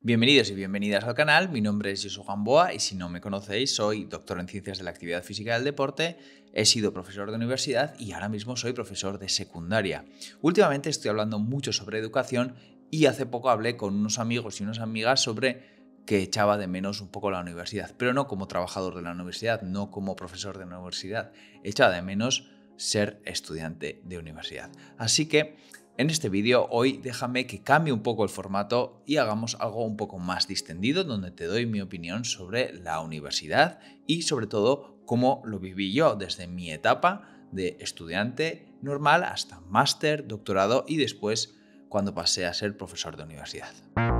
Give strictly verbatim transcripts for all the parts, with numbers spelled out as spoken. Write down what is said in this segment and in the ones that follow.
Bienvenidos y bienvenidas al canal, mi nombre es Josu Gamboa y si no me conocéis soy doctor en Ciencias de la Actividad Física y del Deporte, he sido profesor de universidad y ahora mismo soy profesor de secundaria. Últimamente estoy hablando mucho sobre educación y hace poco hablé con unos amigos y unas amigas sobre que echaba de menos un poco la universidad, pero no como trabajador de la universidad, no como profesor de la universidad, echaba de menos ser estudiante de universidad. Así que en este vídeo hoy déjame que cambie un poco el formato y hagamos algo un poco más distendido donde te doy mi opinión sobre la universidad y sobre todo cómo lo viví yo desde mi etapa de estudiante normal hasta máster, doctorado y después cuando pasé a ser profesor de universidad.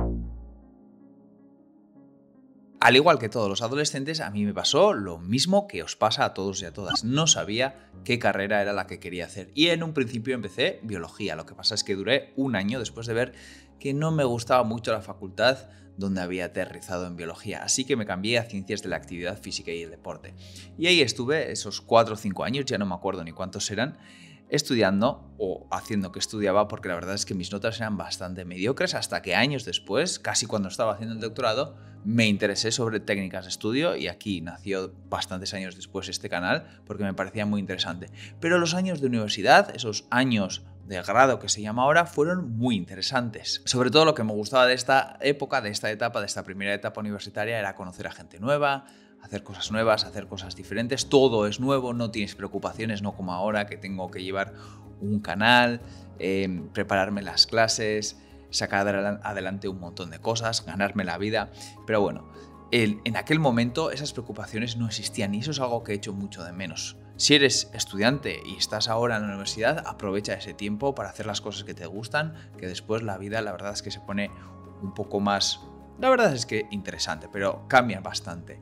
Al igual que todos los adolescentes, a mí me pasó lo mismo que os pasa a todos y a todas. No sabía qué carrera era la que quería hacer. Y en un principio empecé biología. Lo que pasa es que duré un año después de ver que no me gustaba mucho la facultad donde había aterrizado en biología. Así que me cambié a ciencias de la actividad física y el deporte. Y ahí estuve esos cuatro o cinco años, ya no me acuerdo ni cuántos eran, estudiando o haciendo que estudiaba, porque la verdad es que mis notas eran bastante mediocres, hasta que años después, casi cuando estaba haciendo el doctorado, me interesé sobre técnicas de estudio y aquí nació bastantes años después este canal porque me parecía muy interesante. Pero los años de universidad, esos años de grado que se llama ahora, fueron muy interesantes. Sobre todo lo que me gustaba de esta época, de esta etapa, de esta primera etapa universitaria era conocer a gente nueva, hacer cosas nuevas, hacer cosas diferentes, todo es nuevo, no tienes preocupaciones, no como ahora que tengo que llevar un canal, eh, prepararme las clases, sacar adelante un montón de cosas, ganarme la vida, pero bueno, el, en aquel momento esas preocupaciones no existían y eso es algo que he hecho mucho de menos. Si eres estudiante y estás ahora en la universidad, aprovecha ese tiempo para hacer las cosas que te gustan, que después la vida la verdad es que se pone un poco más, la verdad es que interesante, pero cambia bastante.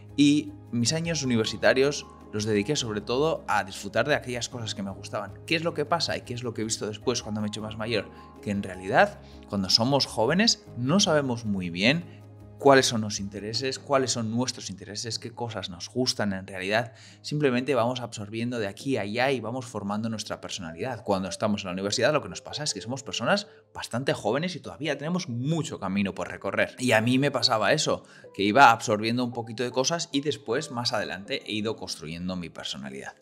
Y mis años universitarios los dediqué sobre todo a disfrutar de aquellas cosas que me gustaban. ¿Qué es lo que pasa y qué es lo que he visto después cuando me he hecho más mayor? Que en realidad, cuando somos jóvenes, no sabemos muy bien cuáles son los intereses, cuáles son nuestros intereses, qué cosas nos gustan en realidad. Simplemente vamos absorbiendo de aquí a allá y vamos formando nuestra personalidad. Cuando estamos en la universidad lo que nos pasa es que somos personas bastante jóvenes y todavía tenemos mucho camino por recorrer. Y a mí me pasaba eso, que iba absorbiendo un poquito de cosas y después, más adelante, he ido construyendo mi personalidad.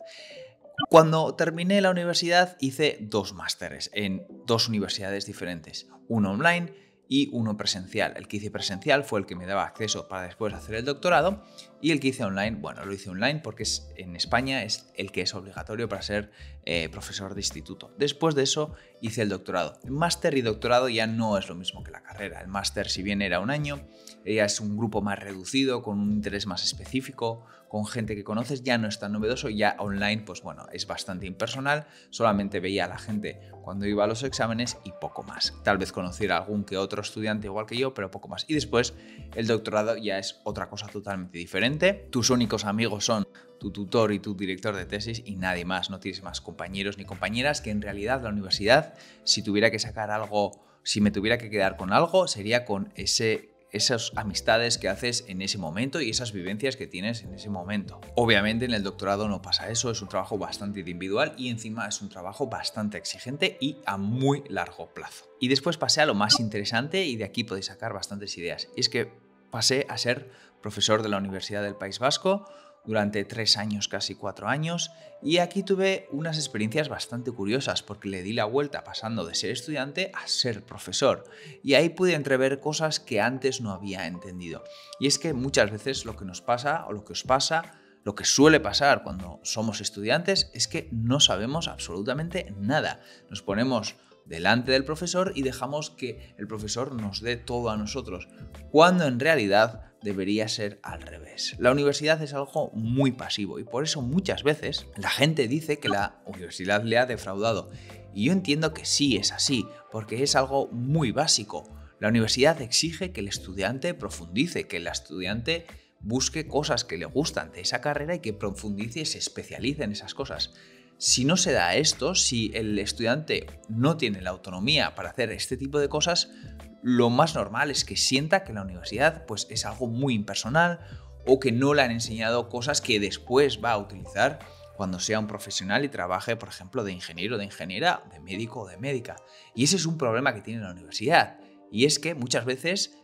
Cuando terminé la universidad hice dos másteres en dos universidades diferentes, uno online y uno presencial. El que hice presencial fue el que me daba acceso para después hacer el doctorado y el que hice online, bueno, lo hice online porque es, en España es el que es obligatorio para ser eh, profesor de instituto. Después de eso hice el doctorado. El máster y doctorado ya no es lo mismo que la carrera. El máster, si bien era un año, ya es un grupo más reducido, con un interés más específico, con gente que conoces, ya no es tan novedoso, ya online, pues bueno, es bastante impersonal, solamente veía a la gente cuando iba a los exámenes y poco más. Tal vez conociera a algún que otro estudiante igual que yo, pero poco más. Y después el doctorado ya es otra cosa totalmente diferente. Tus únicos amigos son tu tutor y tu director de tesis y nadie más, no tienes más compañeros ni compañeras, que en realidad la universidad, si tuviera que sacar algo, si me tuviera que quedar con algo, sería con ese esas amistades que haces en ese momento y esas vivencias que tienes en ese momento. Obviamente en el doctorado no pasa eso, es un trabajo bastante individual y encima es un trabajo bastante exigente y a muy largo plazo. Y después pasé a lo más interesante y de aquí podéis sacar bastantes ideas. Y es que pasé a ser profesor de la Universidad del País Vasco durante tres años, casi cuatro años, y aquí tuve unas experiencias bastante curiosas porque le di la vuelta pasando de ser estudiante a ser profesor y ahí pude entrever cosas que antes no había entendido. Y es que muchas veces lo que nos pasa o lo que os pasa, lo que suele pasar cuando somos estudiantes es que no sabemos absolutamente nada. Nos ponemos delante del profesor y dejamos que el profesor nos dé todo a nosotros, cuando en realidad debería ser al revés. La universidad es algo muy pasivo y por eso muchas veces la gente dice que la universidad le ha defraudado. Y yo entiendo que sí es así, porque es algo muy básico. La universidad exige que el estudiante profundice, que el estudiante busque cosas que le gustan de esa carrera y que profundice y se especialice en esas cosas. Si no se da esto, si el estudiante no tiene la autonomía para hacer este tipo de cosas, lo más normal es que sienta que la universidad pues, es algo muy impersonal o que no le han enseñado cosas que después va a utilizar cuando sea un profesional y trabaje, por ejemplo, de ingeniero, de ingeniera, de médico o de médica. Y ese es un problema que tiene la universidad. Y es que muchas veces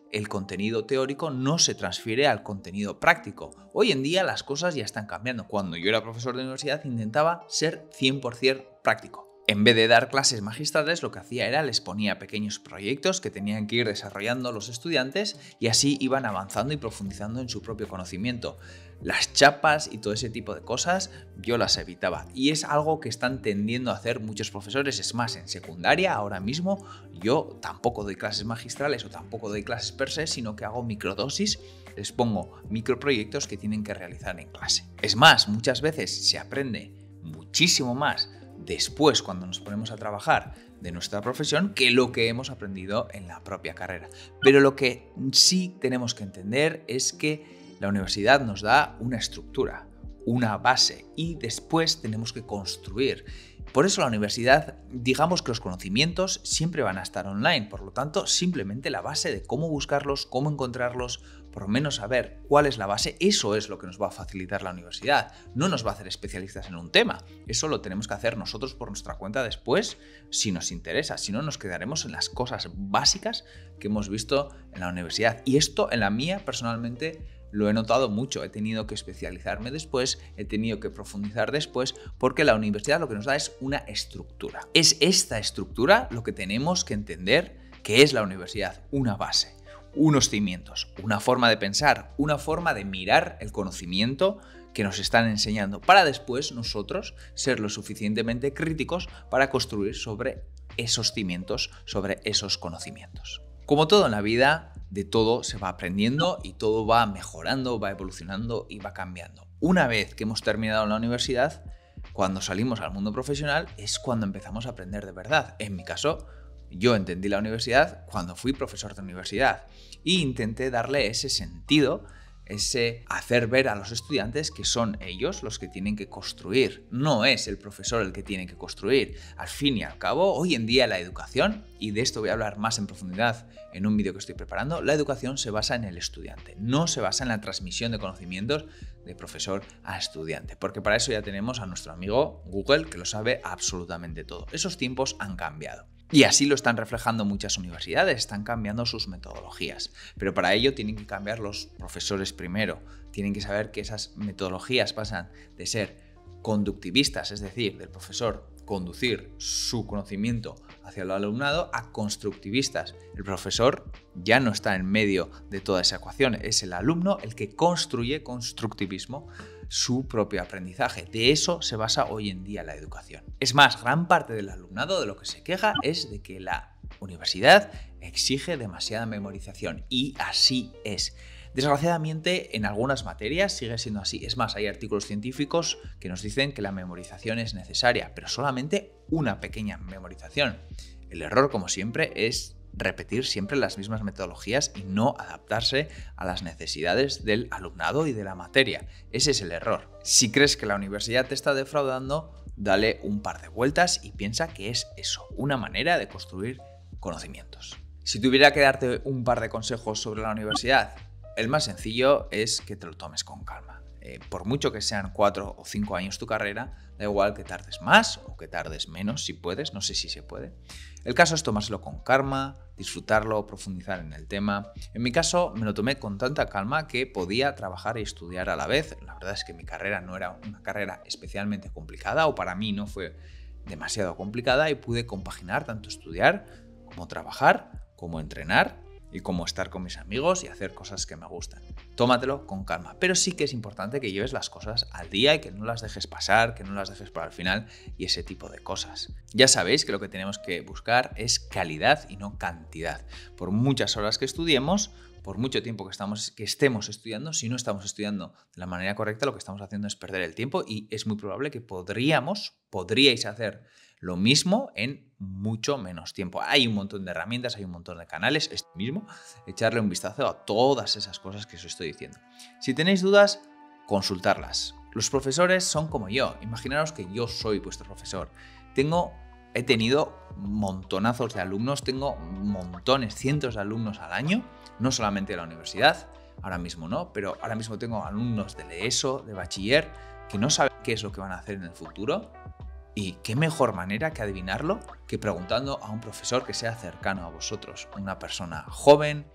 el contenido teórico no se transfiere al contenido práctico. Hoy en día las cosas ya están cambiando. Cuando yo era profesor de universidad intentaba ser cien por ciento práctico. En vez de dar clases magistrales, lo que hacía era les ponía pequeños proyectos que tenían que ir desarrollando los estudiantes y así iban avanzando y profundizando en su propio conocimiento. Las chapas y todo ese tipo de cosas yo las evitaba y es algo que están tendiendo a hacer muchos profesores. Es más, en secundaria ahora mismo yo tampoco doy clases magistrales o tampoco doy clases per se, sino que hago microdosis, les pongo microproyectos que tienen que realizar en clase. Es más, muchas veces se aprende muchísimo más después cuando nos ponemos a trabajar de nuestra profesión que lo que hemos aprendido en la propia carrera. Pero lo que sí tenemos que entender es que la universidad nos da una estructura, una base y después tenemos que construir. Por eso la universidad, digamos que los conocimientos siempre van a estar online, por lo tanto simplemente la base de cómo buscarlos, cómo encontrarlos, por lo menos saber cuál es la base, eso es lo que nos va a facilitar la universidad. No nos va a hacer especialistas en un tema, eso lo tenemos que hacer nosotros por nuestra cuenta después si nos interesa, si no nos quedaremos en las cosas básicas que hemos visto en la universidad. Y esto en la mía personalmente lo he notado mucho, he tenido que especializarme después, he tenido que profundizar después, porque la universidad lo que nos da es una estructura. Es esta estructura lo que tenemos que entender que es la universidad, una base, unos cimientos, una forma de pensar, una forma de mirar el conocimiento que nos están enseñando, para después nosotros ser lo suficientemente críticos para construir sobre esos cimientos, sobre esos conocimientos. Como todo en la vida, de todo se va aprendiendo y todo va mejorando, va evolucionando y va cambiando. Una vez que hemos terminado la universidad, cuando salimos al mundo profesional es cuando empezamos a aprender de verdad. En mi caso, yo entendí la universidad cuando fui profesor de universidad e intenté darle ese sentido, ese hacer ver a los estudiantes que son ellos los que tienen que construir. No es el profesor el que tiene que construir. Al fin y al cabo, hoy en día la educación, y de esto voy a hablar más en profundidad en un vídeo que estoy preparando, la educación se basa en el estudiante, no se basa en la transmisión de conocimientos de profesor a estudiante, porque para eso ya tenemos a nuestro amigo Google que lo sabe absolutamente todo. Esos tiempos han cambiado. Y así lo están reflejando muchas universidades, están cambiando sus metodologías. Pero para ello tienen que cambiar los profesores primero. Tienen que saber que esas metodologías pasan de ser conductivistas, es decir, del profesor conducir su conocimiento hacia el alumnado, a constructivistas. El profesor ya no está en medio de toda esa ecuación, es el alumno el que construye constructivismo su propio aprendizaje. De eso se basa hoy en día la educación. Es más, gran parte del alumnado de lo que se queja es de que la universidad exige demasiada memorización y así es. Desgraciadamente, en algunas materias sigue siendo así. Es más, hay artículos científicos que nos dicen que la memorización es necesaria, pero solamente una pequeña memorización. El error, como siempre, es repetir siempre las mismas metodologías y no adaptarse a las necesidades del alumnado y de la materia. Ese es el error. Si crees que la universidad te está defraudando, dale un par de vueltas y piensa que es eso, una manera de construir conocimientos. Si tuviera que darte un par de consejos sobre la universidad, el más sencillo es que te lo tomes con calma. Eh, por mucho que sean cuatro o cinco años tu carrera, da igual que tardes más o que tardes menos, si puedes, no sé si se puede. El caso es tomárselo con calma, disfrutarlo, profundizar en el tema. En mi caso me lo tomé con tanta calma que podía trabajar y estudiar a la vez. La verdad es que mi carrera no era una carrera especialmente complicada, o para mí no fue demasiado complicada, y pude compaginar tanto estudiar como trabajar, como entrenar y como estar con mis amigos y hacer cosas que me gustan. Tómatelo con calma, pero sí que es importante que lleves las cosas al día y que no las dejes pasar, que no las dejes para el final y ese tipo de cosas. Ya sabéis que lo que tenemos que buscar es calidad y no cantidad. Por muchas horas que estudiemos, por mucho tiempo que, estamos, que estemos estudiando, si no estamos estudiando de la manera correcta, lo que estamos haciendo es perder el tiempo y es muy probable que podríamos, podríais hacer lo mismo en mucho menos tiempo. Hay un montón de herramientas, hay un montón de canales, este mismo, echarle un vistazo a todas esas cosas que os estoy diciendo. Si tenéis dudas, consultarlas. Los profesores son como yo. Imaginaros que yo soy vuestro profesor. Tengo, he tenido montonazos de alumnos, tengo montones, cientos de alumnos al año, no solamente de la universidad, ahora mismo no, pero ahora mismo tengo alumnos de ESO, de bachiller, que no saben qué es lo que van a hacer en el futuro. Y qué mejor manera que adivinarlo que preguntando a un profesor que sea cercano a vosotros, una persona joven,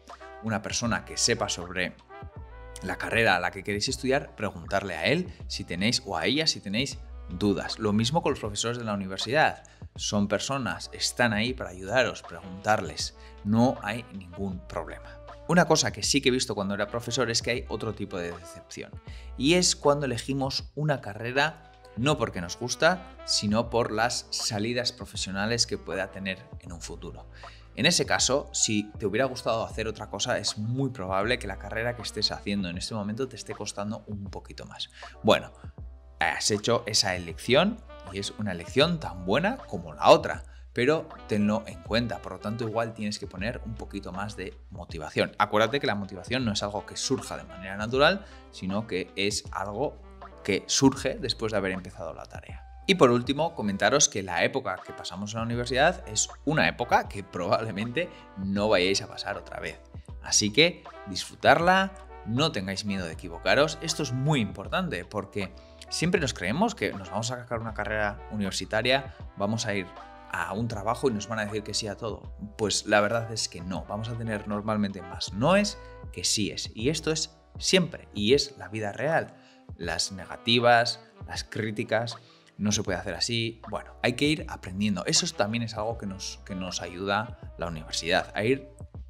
una persona que sepa sobre la carrera a la que queréis estudiar, preguntarle a él si tenéis o a ella si tenéis dudas. Lo mismo con los profesores de la universidad. Son personas, están ahí para ayudaros, preguntarles. No hay ningún problema. Una cosa que sí que he visto cuando era profesor es que hay otro tipo de decepción. Y es cuando elegimos una carrera no porque nos gusta, sino por las salidas profesionales que pueda tener en un futuro. En ese caso, si te hubiera gustado hacer otra cosa, es muy probable que la carrera que estés haciendo en este momento te esté costando un poquito más. Bueno, has hecho esa elección y es una elección tan buena como la otra, pero tenlo en cuenta. Por lo tanto, igual tienes que poner un poquito más de motivación. Acuérdate que la motivación no es algo que surja de manera natural, sino que es algo que surge después de haber empezado la tarea. Y por último, comentaros que la época que pasamos en la universidad es una época que probablemente no vayáis a pasar otra vez. Así que disfrutarla, no tengáis miedo de equivocaros. Esto es muy importante porque siempre nos creemos que nos vamos a sacar una carrera universitaria, vamos a ir a un trabajo y nos van a decir que sí a todo. Pues la verdad es que no. Vamos a tener normalmente más noes que síes. Y esto es siempre. Y es la vida real. Las negativas, las críticas, no se puede hacer así. Bueno, hay que ir aprendiendo. Eso también es algo que nos, que nos ayuda la universidad, a ir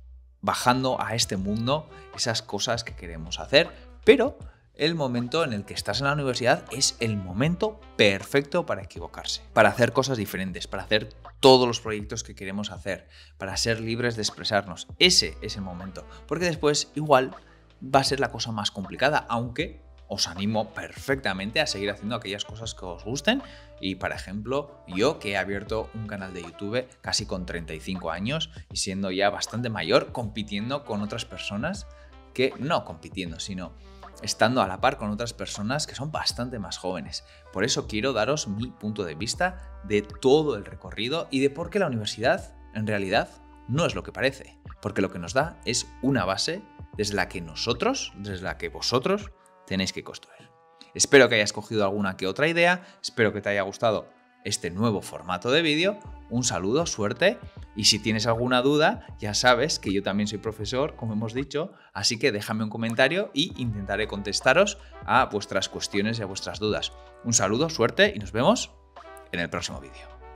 bajando a este mundo esas cosas que queremos hacer, pero el momento en el que estás en la universidad es el momento perfecto para equivocarse, para hacer cosas diferentes, para hacer todos los proyectos que queremos hacer, para ser libres de expresarnos. Ese es el momento, porque después igual va a ser la cosa más complicada, aunque os animo perfectamente a seguir haciendo aquellas cosas que os gusten. Y, por ejemplo, yo que he abierto un canal de YouTube casi con treinta y cinco años y siendo ya bastante mayor, compitiendo con otras personas que, no compitiendo, sino estando a la par con otras personas que son bastante más jóvenes. Por eso quiero daros mi punto de vista de todo el recorrido y de por qué la universidad, en realidad, no es lo que parece. Porque lo que nos da es una base desde la que nosotros, desde la que vosotros, tenéis que construir. Espero que hayas cogido alguna que otra idea, espero que te haya gustado este nuevo formato de vídeo. Un saludo, suerte, y si tienes alguna duda, ya sabes que yo también soy profesor, como hemos dicho, así que déjame un comentario y intentaré contestaros a vuestras cuestiones y a vuestras dudas. Un saludo, suerte y nos vemos en el próximo vídeo.